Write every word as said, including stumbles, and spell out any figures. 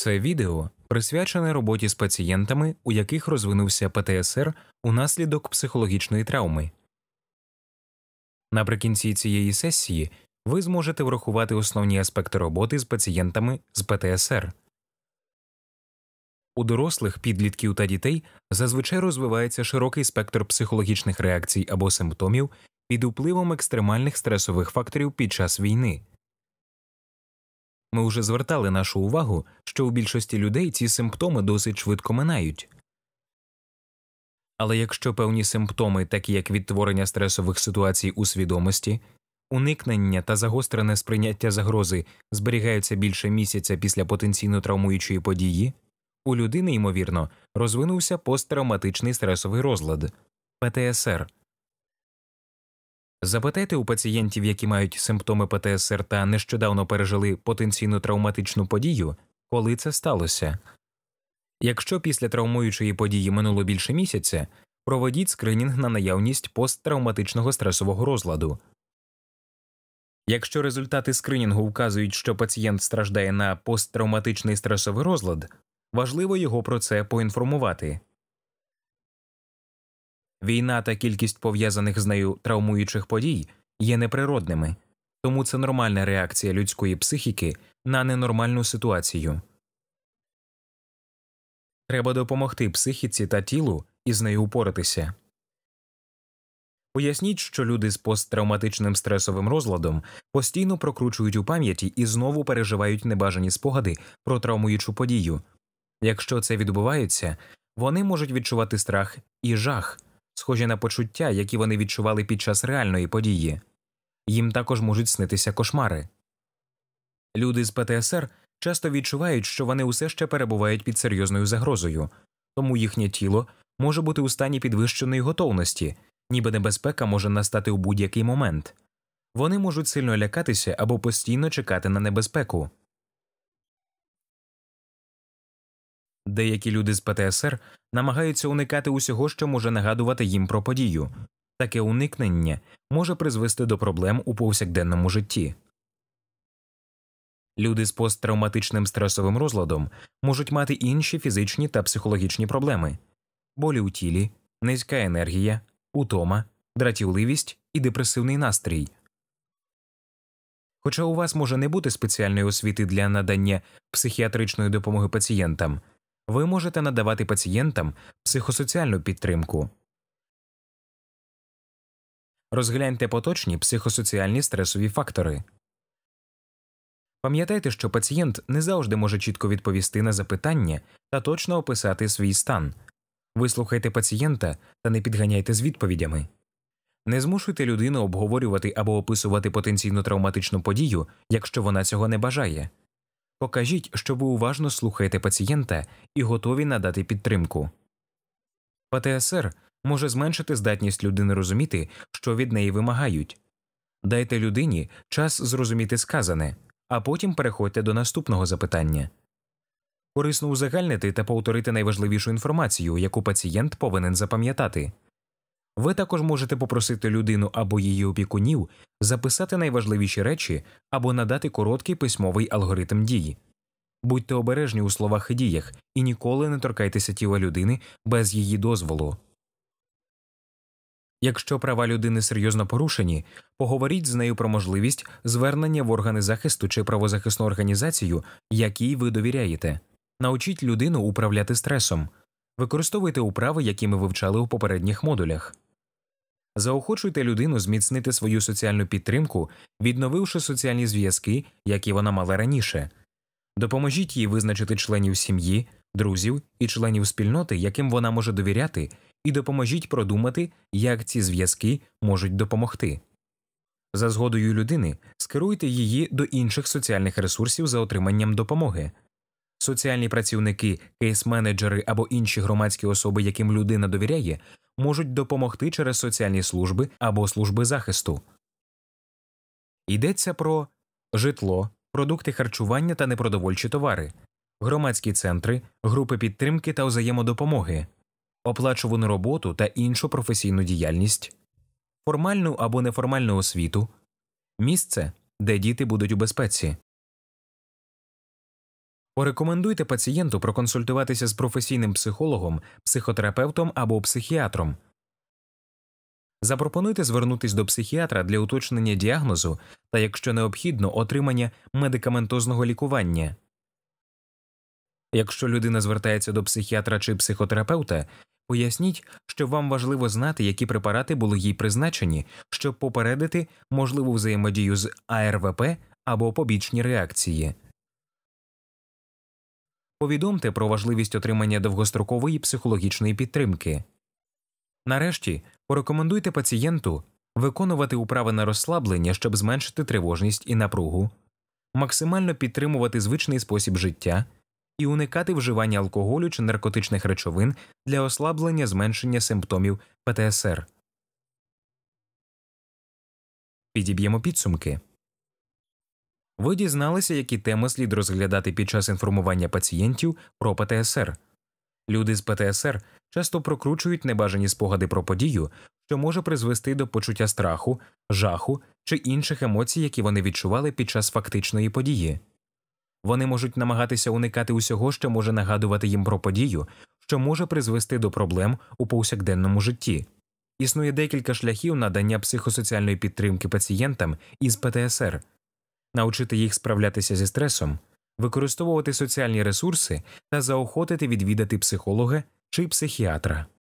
Це відео присвячене роботі з пацієнтами, у яких розвинувся Пе Те Ес Ер унаслідок психологічної травми. Наприкінці цієї сесії ви зможете врахувати основні аспекти роботи з пацієнтами з Пе Те Ес Ер. У дорослих, підлітків та дітей зазвичай розвивається широкий спектр психологічних реакцій або симптомів під впливом екстремальних стресових факторів під час війни. Ми вже звертали нашу увагу, що у більшості людей ці симптоми досить швидко минають. Але якщо певні симптоми, такі як відтворення стресових ситуацій у свідомості, уникнення та загострене сприйняття загрози зберігаються більше місяця після потенційно травмуючої події, у людини, ймовірно, розвинувся посттравматичний стресовий розлад – Пе Те Ес Ер. Запитайте у пацієнтів, які мають симптоми Пе Те Ес Ер та нещодавно пережили потенційно травматичну подію, коли це сталося. Якщо після травмуючої події минуло більше місяця, проведіть скринінг на наявність посттравматичного стресового розладу. Якщо результати скринінгу вказують, що пацієнт страждає на посттравматичний стресовий розлад, важливо його про це поінформувати. Війна та кількість пов'язаних з нею травмуючих подій є неприродними, тому це нормальна реакція людської психіки на ненормальну ситуацію. Треба допомогти психіці та тілу із нею упоратися. Поясніть, що люди з посттравматичним стресовим розладом постійно прокручують у пам'яті і знову переживають небажані спогади про травмуючу подію. Якщо це відбувається, вони можуть відчувати страх і жах, схожі на почуття, які вони відчували під час реальної події. Їм також можуть снитися кошмари. Люди з Пе Те Ес Ер часто відчувають, що вони усе ще перебувають під серйозною загрозою, тому їхнє тіло може бути у стані підвищеної готовності, ніби небезпека може настати у будь-який момент. Вони можуть сильно лякатися або постійно чекати на небезпеку. Деякі люди з Пе Те Ес Ер намагаються уникати усього, що може нагадувати їм про подію. Таке уникнення може призвести до проблем у повсякденному житті. Люди з посттравматичним стресовим розладом можуть мати інші фізичні та психологічні проблеми – болі у тілі, низька енергія, утома, дратівливість і депресивний настрій. Хоча у вас може не бути спеціальної освіти для надання психіатричної допомоги пацієнтам, ви можете надавати пацієнтам психосоціальну підтримку. Розгляньте поточні психосоціальні стресові фактори. Пам'ятайте, що пацієнт не завжди може чітко відповісти на запитання та точно описати свій стан. Вислухайте пацієнта та не підганяйте з відповідями. Не змушуйте людину обговорювати або описувати потенційно травматичну подію, якщо вона цього не бажає. Покажіть, що ви уважно слухаєте пацієнта і готові надати підтримку. Пе Те Ес Ер може зменшити здатність людини розуміти, що від неї вимагають. Дайте людині час зрозуміти сказане, а потім переходьте до наступного запитання. Корисно узагальнити та повторити найважливішу інформацію, яку пацієнт повинен запам'ятати. Ви також можете попросити людину або її опікунів записати найважливіші речі або надати короткий письмовий алгоритм дій. Будьте обережні у словах і діях і ніколи не торкайтеся тіла людини без її дозволу. Якщо права людини серйозно порушені, поговоріть з нею про можливість звернення в органи захисту чи правозахисну організацію, якій ви довіряєте. Научіть людину управляти стресом. Використовуйте вправи, які ми вивчали у попередніх модулях. Заохочуйте людину зміцнити свою соціальну підтримку, відновивши соціальні зв'язки, які вона мала раніше. Допоможіть їй визначити членів сім'ї, друзів і членів спільноти, яким вона може довіряти, і допоможіть продумати, як ці зв'язки можуть допомогти. За згодою людини скеруйте її до інших соціальних ресурсів за отриманням допомоги. Соціальні працівники, кейс-менеджери або інші громадські особи, яким людина довіряє, можуть допомогти через соціальні служби або служби захисту. Йдеться про житло, продукти харчування та непродовольчі товари, громадські центри, групи підтримки та взаємодопомоги, оплачувану роботу та іншу професійну діяльність, формальну або неформальну освіту, місце, де діти будуть у безпеці. Порекомендуйте пацієнту проконсультуватися з професійним психологом, психотерапевтом або психіатром. Запропонуйте звернутися до психіатра для уточнення діагнозу та, якщо необхідно, отримання медикаментозного лікування. Якщо людина звертається до психіатра чи психотерапевта, поясніть, що вам важливо знати, які препарати були їй призначені, щоб попередити можливу взаємодію з А Р В П або побічні реакції. Повідомте про важливість отримання довгострокової психологічної підтримки. Нарешті, порекомендуйте пацієнту виконувати вправи на розслаблення, щоб зменшити тривожність і напругу, максимально підтримувати звичний спосіб життя і уникати вживання алкоголю чи наркотичних речовин для ослаблення зменшення симптомів П Т С Р. Підіб'ємо підсумки. Ви дізналися, які теми слід розглядати під час інформування пацієнтів про П Т С Р. Люди з П Т С Р часто прокручують небажані спогади про подію, що може призвести до почуття страху, жаху чи інших емоцій, які вони відчували під час фактичної події. Вони можуть намагатися уникати усього, що може нагадувати їм про подію, що може призвести до проблем у повсякденному житті. Існує декілька шляхів надання психосоціальної підтримки пацієнтам із П Т С Р. Навчити їх справлятися зі стресом, використовувати соціальні ресурси та заохотити відвідати психолога чи психіатра.